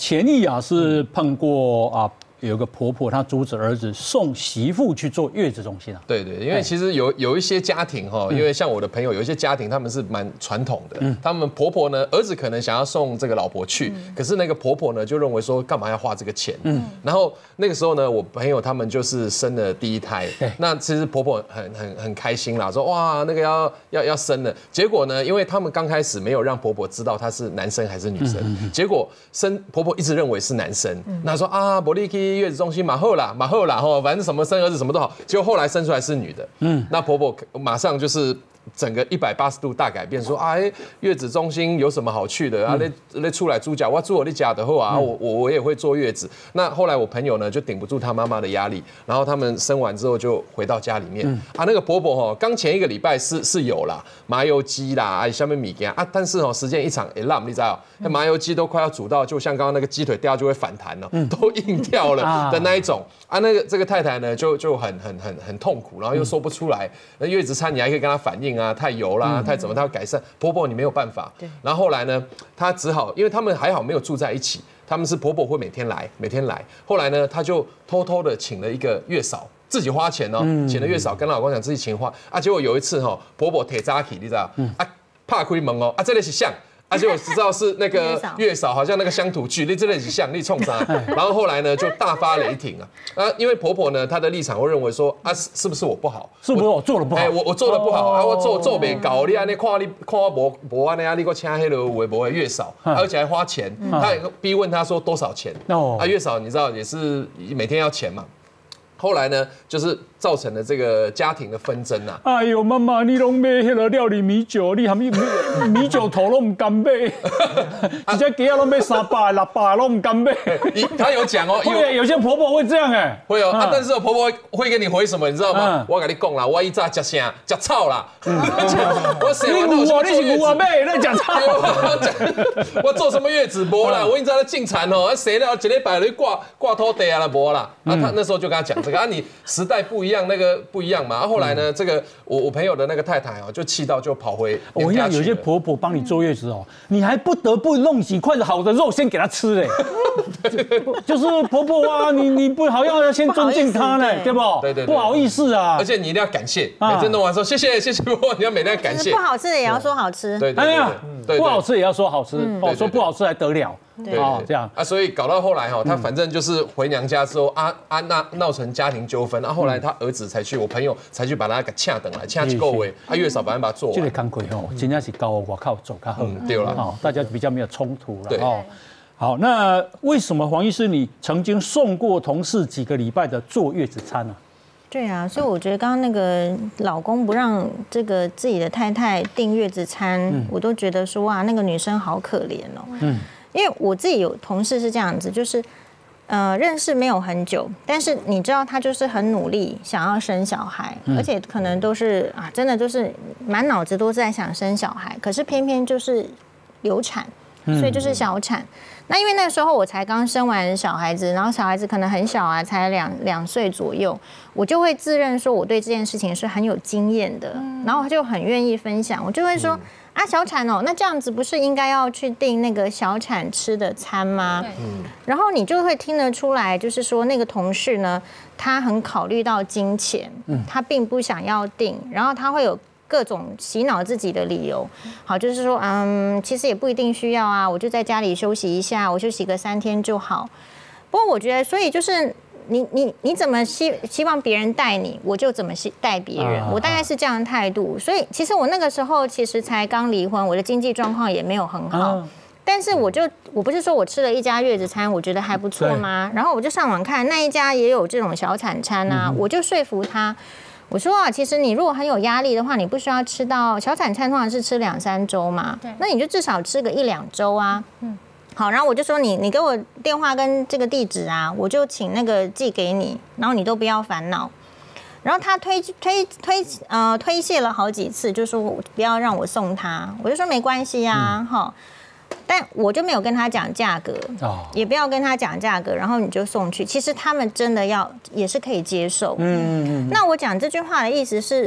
前一啊是碰过啊。有个婆婆，她阻止儿子送媳妇去做月子中心啊。 对，因为其实有一些家庭哈，因为像我的朋友，有一些家庭他们是蛮传统的，他们婆婆呢，儿子可能想要送这个老婆去，可是那个婆婆呢就认为说干嘛要花这个钱，然后那个时候呢，我朋友他们就是生了第一胎，那其实婆婆很开心啦，说哇那个要生了，结果呢，因为他们刚开始没有让婆婆知道她是男生还是女生，结果婆婆一直认为是男生，那说啊伯利基。月子中心马后啦吼，反正什么生儿子什么都好，结果后来生出来是女的，那婆婆马上就是整个180度大改变，说月子中心有什么好去的啊？那出来猪脚，我住我的家的后啊，我也会坐月子。那后来我朋友呢就顶不住他妈妈的压力，然后他们生完之后就回到家里面啊，那个婆婆哈，刚前1个礼拜是有啦，麻油鸡啦，下面米干啊，但是时间一长，烂，你知道，那麻油鸡都快要煮到，就像刚刚那个鸡腿掉就会反弹了，都硬掉了的那一种啊。这个太太呢就很痛苦，然后又说不出来。那月子餐你还可以跟她反映啊，太油啦，太怎么，她要改善。婆婆你没有办法。然后后来呢，她只好，因为他们还好没有住在一起，他们是婆婆会每天来。后来呢，她就偷偷的请了一个月嫂。自己花钱哦，请了月嫂，跟她老公讲自己请花啊。结果有一次婆婆铁扎起，你知道啊，怕开门哦，这里是像。结果知道是那个月嫂，好像那个乡土剧，你真的很像，你冲啥？然后后来呢，就大发雷霆啊！因为婆婆呢，她的立场会认为说是不是我不好？ 是不是我做的不好？ 我做的不好啊！我做没搞，你安尼看我无安尼啊，你给请黑了微博月嫂，而且还花钱，他也逼问他说多少钱？月嫂你知道也是每天要钱嘛。后来呢，就是造成了这个家庭的纷争啊！ 哎呦，妈妈，你拢买迄个料理米酒，你还米酒头都唔敢买，直接鸡啊拢买300、600都唔敢买。 他有讲哦， 有些婆婆会这样哎， 会哦，但是婆婆会跟你回什么，你知道吗？我跟你讲啦，我一早吃啥？吃草啦！我生完后你是牛啊妹，那讲草。 我做什么月子无啦？我一早在进产哦，生了1礼拜就挂土地啊啦无啦。他那时候就跟他讲这个。你时代不一样，那个不一样嘛。后来呢，这个我朋友的那个太太就气到就跑回娘家去了。我想有些婆婆帮你坐月子哦，你还不得不弄几块好的肉先给她吃嘞。就是婆婆啊，你不好要先尊敬她呢，对不？ 对， 不好意思啊。 而且你一定要感谢，每次弄完说谢谢婆婆，你要每天感谢。 不好吃的也要说好吃。 对， 不好吃也要说好吃，说不好吃还得了。这样啊，所以搞到后来他反正就是回娘家之后闹成家庭纠纷，后来他儿子我朋友才去把他给掐等来，掐去够位，月嫂把他做完。 这个工课真的是高我靠走较好， 对了， 大家比较没有冲突了。好，那为什么黄医师你曾经送过同事几个礼拜的坐月子餐呢？ 对啊，所以我觉得刚刚那个老公不让这个自己的太太订月子餐，我都觉得说哇，那个女生好可怜哦。因为我自己有同事是这样子，就是认识没有很久，但是你知道他就是很努力想要生小孩，而且可能都是真的就是满脑子都在想生小孩，可是偏偏就是流产，所以就是小产。那因为那时候我才刚生完小孩子，然后小孩子可能很小啊，才2岁左右，我就会自认说我对这件事情是很有经验的，然后就很愿意分享，我就会说。小产哦，那这样子不是应该要去订那个小产吃的餐吗？然后你就会听得出来，就是说那个同事呢，他很考虑到金钱，他并不想要订，然后他会有各种洗脑自己的理由。好，就是说，其实也不一定需要啊，我就在家里休息一下，我休息个3天就好。不过我觉得，所以就是。你怎么希望别人带你，我就怎么带别人，我大概是这样的态度。所以其实我那个时候其实才刚离婚，我的经济状况也没有很好，但是我不是说我吃了一家月子餐，我觉得还不错吗？然后我就上网看那一家也有这种小产餐啊，我就说服他，我说其实你如果很有压力的话，你不需要吃到小产餐，通常是吃2-3周嘛，那你就至少吃个1-2周啊。好，然后我就说你给我电话跟这个地址啊，我就请那个寄给你，然后你都不要烦恼。然后他推卸了好几次，就说不要让我送他，我就说没关系啊，但我就没有跟他讲价格，也不要跟他讲价格，然后你就送去。其实他们真的也是可以接受。那我讲这句话的意思是。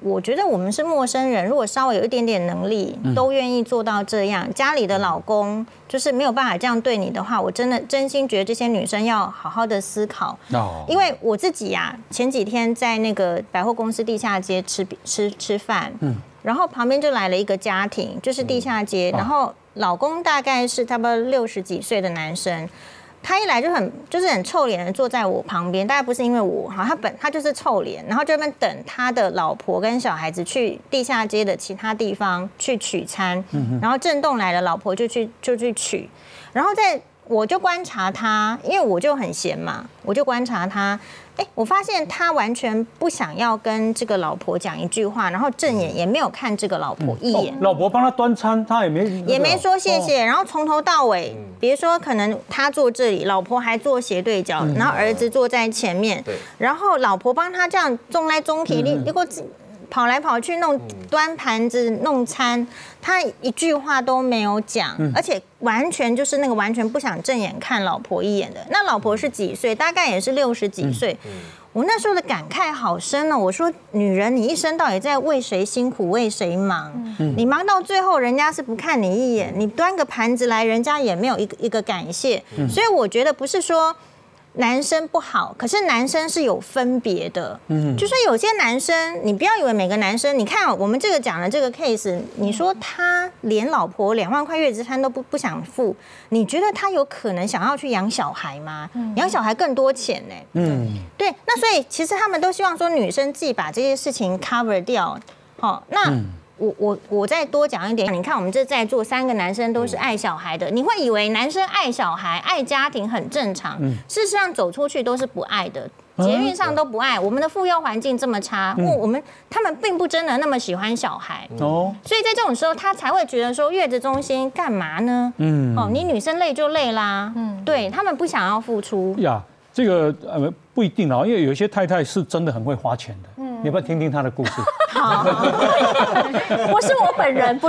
我觉得我们是陌生人，如果稍微有一点点能力，都愿意做到这样，家里的老公就是没有办法这样对你的话，我真心觉得这些女生要好好的思考。因为我自己呀，前几天在那个百货公司地下街吃饭，然后旁边就来了一个家庭，就是地下街，然后老公大概是差不多60几岁的男生。他一来就很臭脸的坐在我旁边，大概不是因为我哈，他就是臭脸，然后就在那边等他的老婆跟小孩子去地下街的其他地方去取餐，然后震动来了，老婆就去取，然后我就观察他，因为我就很闲嘛，我就观察他，我发现他完全不想要跟这个老婆讲一句话，然后正眼也没有看这个老婆一眼。 老婆帮他端餐，他也没说谢谢，然后从头到尾，比如说可能他坐这里，老婆还坐斜对角，然后儿子坐在前面，然后老婆帮他这样种来种去，你给我跑来跑去端盘子弄餐，他一句话都没有讲，而且完全就是那个完全不想正眼看老婆一眼的。那老婆是几岁？大概也是60几岁。我那时候的感慨好深哦，我说女人，你一生到底在为谁辛苦为谁忙？你忙到最后，人家是不看你一眼，你端个盘子来，人家也没有一个感谢。所以我觉得不是说男生不好，可是男生是有分别的。就说有些男生，你不要以为每个男生，你看我们这个讲的这个 case， 你说他连老婆2万块月子餐都不想付，你觉得他有可能想要去养小孩吗？养小孩更多钱呢。对，那所以其实他们都希望说女生自己把这些事情 cover 掉。好，那我再多讲一点，你看我们这在座3个男生都是爱小孩的，你会以为男生爱小孩、爱家庭很正常，事实上走出去都是不爱的，捷运上都不爱。我们的妇幼环境这么差，他们并不真的那么喜欢小孩，所以在这种时候他才会觉得说月子中心干嘛呢？你女生累就累啦，对他们不想要付出呀。这个不一定啊，因为有些太太是真的很会花钱的。你要不要听听她的故事？ 好，不是我本人。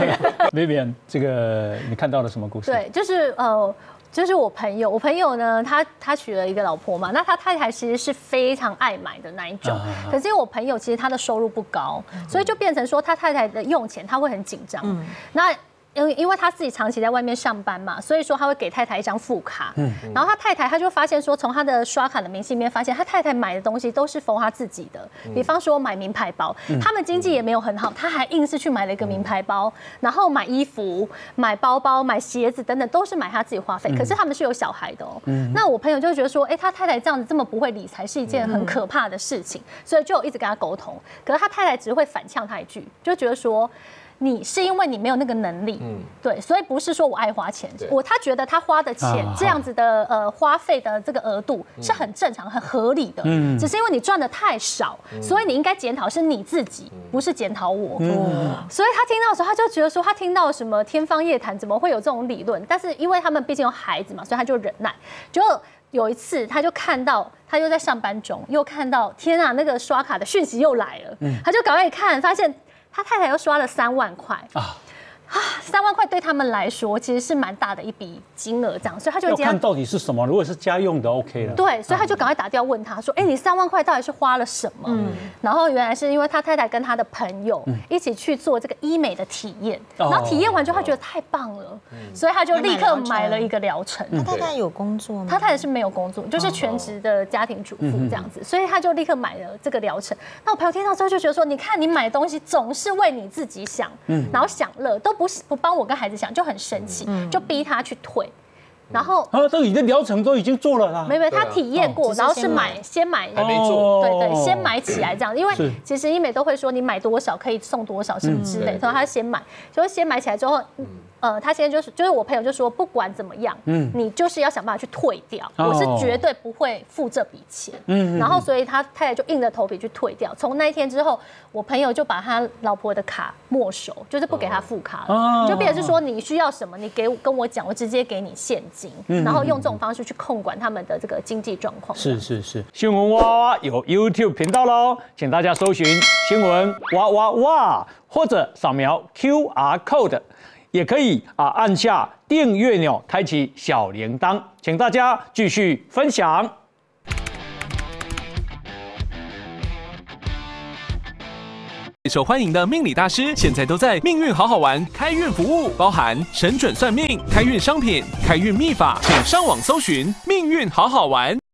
Vivian， 这个你看到了什么故事？ 对，就是我朋友呢，他娶了一个老婆嘛，那他太太其实是非常爱买的那一种，可是因为我朋友其实他的收入不高，所以就变成说他太太的用钱他会很紧张。那因为他自己长期在外面上班嘛，所以说他会给太太一张副卡。然后他太太他就发现说，从他的刷卡的明细里面发现，他太太买的东西都是否他自己的，比方说买名牌包，他们经济也没有很好，他还硬是去买了一个名牌包，然后买衣服、买包包、买鞋子等等，都是买他自己花费。可是他们是有小孩的哦。那我朋友就觉得说，他太太这样子这么不会理财是一件很可怕的事情，所以就一直跟他沟通。可是他太太只会反呛他一句，就觉得说，你是因为你没有那个能力，对，所以不是说我爱花钱，他觉得他花的钱这样子的花费的这个额度是很正常、很合理的，只是因为你赚的太少，所以你应该检讨是你自己，不是检讨我。所以他听到的时候，他就觉得说，他听到什么天方夜谭，怎么会有这种理论？但是因为他们毕竟有孩子嘛，所以他就忍耐。就有一次，他就看到，他又在上班中，又看到，天啊，那个刷卡的讯息又来了，他就赶快一看，发现他太太又刷了3万块3万块对他们来说其实是蛮大的一笔金额，这样，所以他就要看到底是什么。如果是家用的 OK 了， 对，所以他就赶快打电话问他说：“你3万块到底是花了什么？”然后原来是因为他太太跟他的朋友一起去做这个医美的体验，然后体验完之后他觉得太棒了，所以他就立刻买了一个疗程。 他太太有工作吗？ 他太太是没有工作，就是全职的家庭主妇这样子，所以他就立刻买了这个疗程。那我朋友听到之后就觉得说：“你看你买东西总是为你自己想，然后享乐都不帮我跟孩子想，就很生气，就逼他去退。”然后都已经疗程都已经做了啦， 没，他体验过，然后是先买， 还没做， 对，先买起来这样，因为其实医美都会说你买多少可以送多少什么之类，所以他先买，就先买起来之后，他现在就是我朋友就说，不管怎么样，你就是要想办法去退掉，我是绝对不会付这笔钱，然后所以他太太就硬着头皮去退掉。从那一天之后，我朋友就把他老婆的卡没收，就是不给他副卡了，就变成是说你需要什么，你跟我讲，我直接给你现金，然后用这种方式去控管他们的这个经济状况。 是，新闻哇哇有 YouTube 频道喽，请大家搜寻新闻哇哇哇，或者扫描 QR code。也可以按下订阅钮，开启小铃铛，请大家继续分享。 受欢迎的命理大师，现在都在命运好好玩开运服务，包含神准算命、开运商品、开运秘法，请上网搜寻命运好好玩。